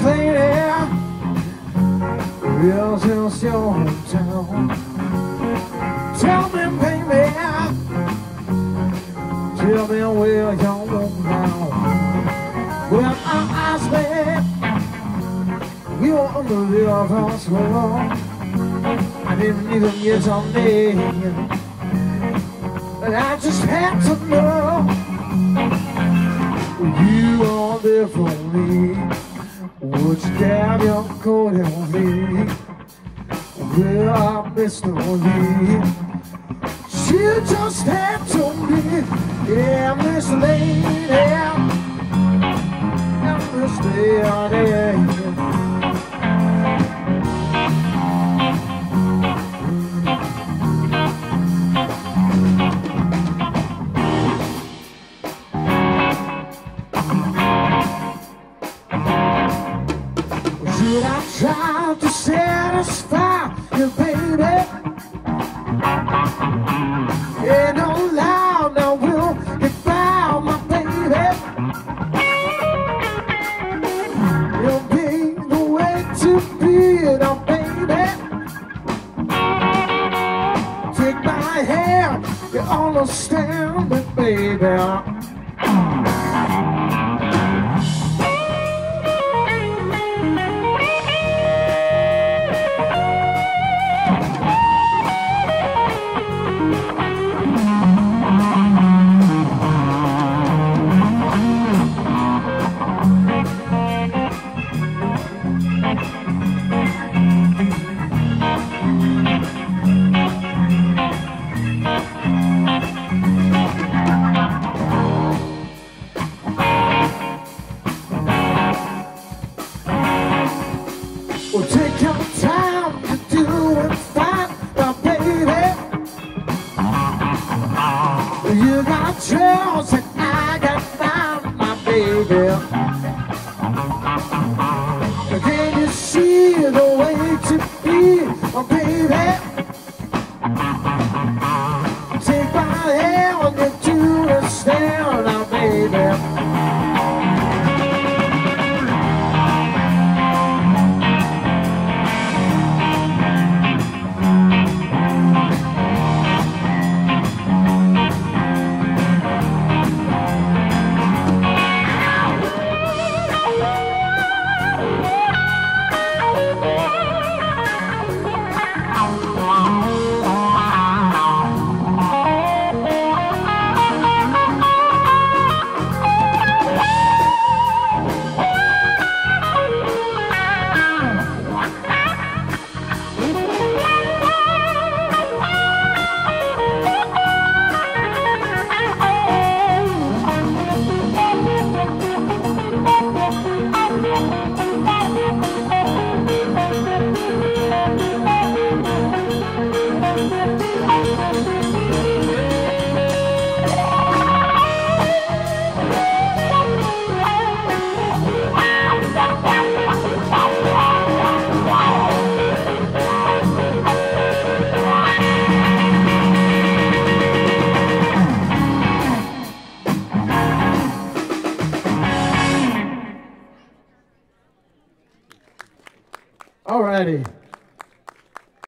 lady, is this your hometown? Tell me, baby, tell me where you're now. Well, I asked me, you were under the house wall. I didn't even get your name, but I just had to know you are there for me. Would you grab your coat and leave? Well, I missed Lee. She just had to be, yeah, Miss Lady, yeah, Miss Lady. Should I try to satisfy you, baby? Ain't no lie, now we'll get by, my baby. You'll be the way to be, now, baby. Take my hand, you understand me, baby. Well, take your time to do and find my baby. You got yours and I got mine, my baby. Can you see the way to be, my baby? Take my hand and do the stand, my baby. Alrighty.